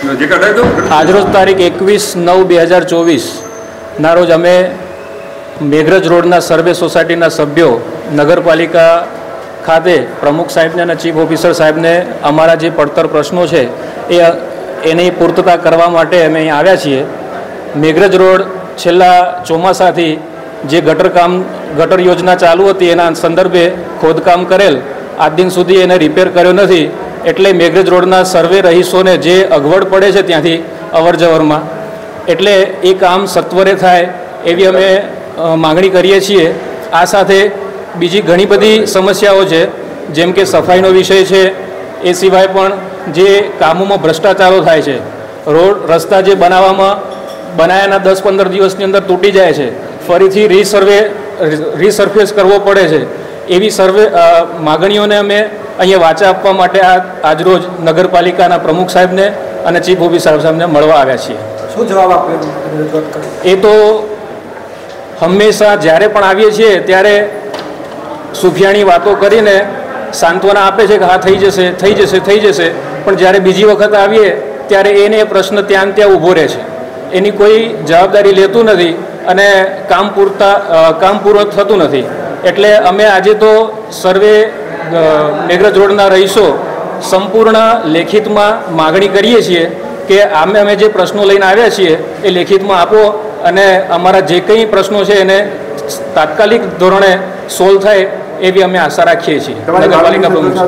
આજરોજ તારીખ 21/9/2024 રોજ અમે મેઘરજ રોડના સર્વે સોસાયટીના સભ્યો નગરપાલિકા ખાતે પ્રમુખ સાહેબને અને ચીફ ઓફિસર સાહેબને અમારા જે પડતર પ્રશ્નો છે એની પૂર્તતા કરવા માટે અમે અહીં આવ્યા છીએ। મેઘરજ રોડ છેલ્લા ચોમાસાથી જે ગટર યોજના ચાલુ હતી એના સંદર્ભે ખોદકામ કરેલ આજ દિન સુધી એને રિપેર કર્યો નથી, એટલે મેઘરજ રોડના સર્વે રહીશોને જે અગવડ પડે છે ત્યાંથી અવરજવરમાં, એટલે એ કામ સત્વરે થાય એવી અમે માગણી કરીએ છીએ। આ સાથે બીજી ઘણી બધી સમસ્યાઓ છે, જેમ કે સફાઈનો વિષય છે, એ સિવાય પણ જે કામોમાં ભ્રષ્ટાચારો થાય છે, રોડ રસ્તા જે બનાવ્યાના 10-15 દિવસની અંદર તૂટી જાય છે, ફરીથી રીસર્ફેસ કરવો પડે છે, એવી માગણીઓને અમે અહીંયા વાચા આપવા માટે આજરોજ નગરપાલિકાના પ્રમુખ સાહેબને અને ચીફ ઓફિસર સાહેબને મળવા આવ્યા છીએ। શું જવાબ આપ્યો? એ તો હંમેશા જ્યારે પણ આવીએ છીએ ત્યારે સુફિયાણી વાતો કરીને સાંત્વના આપે છે કે હા થઈ જશે, પણ જ્યારે બીજી વખત આવીએ ત્યારે એને પ્રશ્ન ત્યાં ઊભો રહે છે, એની કોઈ જવાબદારી લેતું નથી અને કામ પૂર્ણ થતું નથી। એટલે અમે આજે તો સર્વે મેઘરજ રોડના રહીશો સંપૂર્ણ લેખિતમાં માગણી કરીએ છીએ કે અમે જે પ્રશ્નો લઈને આવ્યા છીએ એ લેખિતમાં આપો અને અમારા જે કંઈ પ્રશ્નો છે એને તાત્કાલિક ધોરણે સોલ્વ થાય એવી અમે આશા રાખીએ છીએ। નગરપાલિકા પ્રમુખ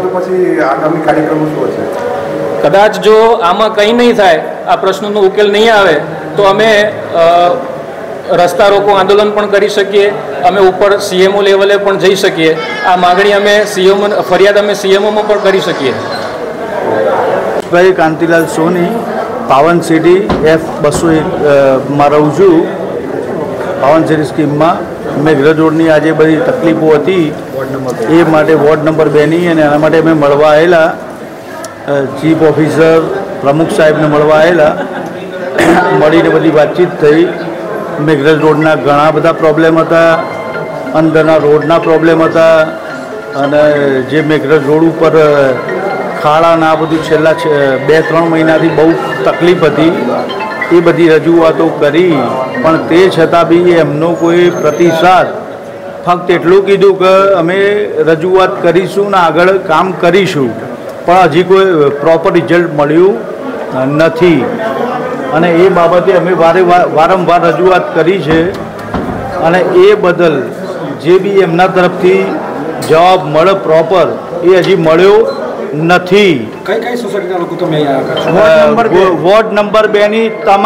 કદાચ જો આમાં કંઈ નહીં થાય, આ પ્રશ્નોનો ઉકેલ નહીં આવે તો અમે રસ્તા રોકો આંદોલન પણ કરી શકીએ, અમે ઉપર સીએમઓ લેવલે પણ જઈ શકીએ। આ માગણી અમે ફરિયાદ અમે સીએમઓમાં પણ કરી શકીએ। ભાઈ કાંતિલાલ સોની, પાવન સિટી F201 માં રહું છું। પાવન સિટી સ્કીમમાં મેઘરજ રોડની આજે બધી તકલીફો હતી એ માટે વોર્ડ નંબર 2ની અને એના માટે અમે મળવા આવેલા, ચીફ ઓફિસર પ્રમુખ સાહેબને મળવા આવેલા, મળીને બધી વાતચીત થઈ। મેઘરજ રોડના ઘણા બધા પ્રોબ્લેમ હતા, અંદરના રોડના પ્રોબ્લેમ હતા અને જે મેઘરજ રોડ ઉપર ખાડાના બધું છેલ્લા 2-3 મહિનાથી બહુ તકલીફ હતી, એ બધી રજૂઆતો કરી, પણ તે છતાં બી એમનો કોઈ પ્રતિસાદ, ફક્ત એટલું કીધું કે અમે રજૂઆત કરીશું ને આગળ કામ કરીશું, પણ હજી કોઈ પ્રોપર રિઝલ્ટ મળ્યું નથી અને એ બાબતે અમે વારંવાર રજૂઆત કરી છે અને એ બદલ જે બી એમના તરફથી જવાબ મળે પ્રોપર એ હજી મળ્યો નથી। કઈ સોસાયટીના લોકો તમે વોર્ડ નંબર 2ની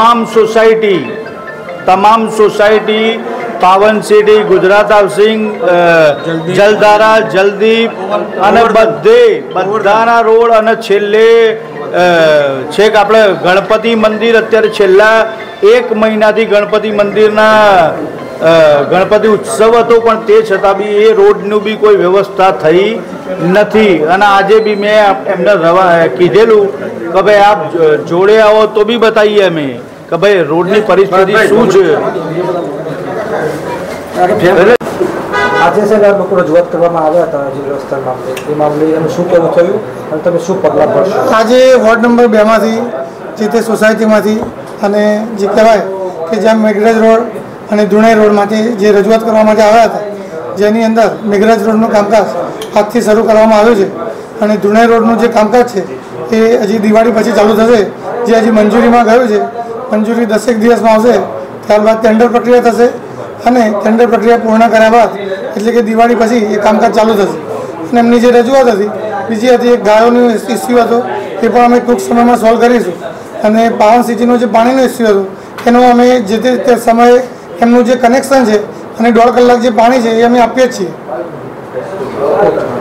તમામ society Pavan city, Gujarat housing, Jaldhara, Jaldeep અને બધાના રોડ અને છેલ્લે છેક આપણે ગણપતિ મંદિર, અત્યારે છેલ્લા 1 મહિનાથી ગણપતિ મંદિરના ગણપતિ ઉત્સવ હતો પણ તે છતાં બી એ રોડનું બી કોઈ વ્યવસ્થા થઈ નથી અને આજે બી મેં એમને કીધેલું કે ભાઈ આપ જોડે આવો તો બી બતાવીએ અમે કે ભાઈ રોડની પરિસ્થિતિ શું છે। આજે છે લોકો રજૂઆત કરવામાં આવ્યા હતા જે વ્યવસ્થા મામલે, એ મામલે એનું શું કહેવું થયું અને તમે શું પગલાં ભરશો? આજે વોર્ડ નંબર 2માંથી જે તે સોસાયટીમાંથી અને જે કહેવાય કે જ્યાં મેઘરજ રોડ અને ધુણાઈ રોડમાંથી જે રજૂઆત કરવા માટે આવ્યા હતા, જેની અંદર મેઘરજ રોડનું કામકાજ આજથી શરૂ કરવામાં આવ્યું છે અને ધુણાઈ રોડનું જે કામકાજ છે એ હજી દિવાળી પછી ચાલુ થશે, જે હજી મંજૂરીમાં ગયું છે, મંજૂરી 10 દિવસમાં આવશે, ત્યારબાદ ટેન્ડર પ્રક્રિયા થશે અને ટેન્ડર પ્રક્રિયા પૂર્ણ કર્યા બાદ એટલે કે દિવાળી પછી એ કામકાજ ચાલુ થશે। અને એમની જે રજૂઆત હતી બીજી હતી, એક ગાયોનો ઇસ્યુ હતો, એ પણ અમે ટૂંક સમયમાં સોલ્વ કરીશું અને પાવન સિટીનો જે પાણીનો ઇસ્યુ હતો એનો અમે જે તે સમયે એમનું જે કનેક્શન છે અને 1.5 કલાક જે પાણી છે એ અમે આપીએ જ છીએ।